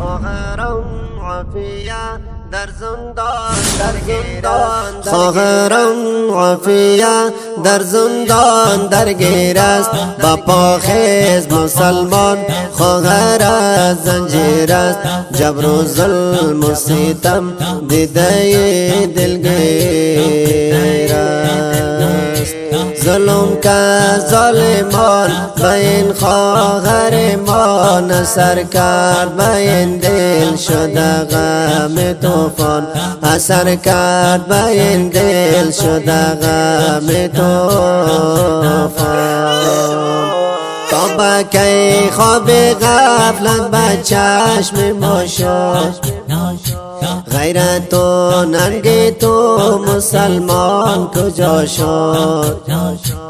خواهرم عافیه در زندان خواهرم عافیه در زندان درگیر است. با پاخیز مسلمان خواهر از زنجیر است. جبر و ظلم و ستم دیده دلگیر است. ظلم که ظالمان به این خواهر ما نصر کرد، به این دل شده غم طوفان اثر کرد، به این دل شده غم طوفان. تا با کی خواب غفلت به چشم ما شد، غیرت و ننگ تو مسلمان کجا شد؟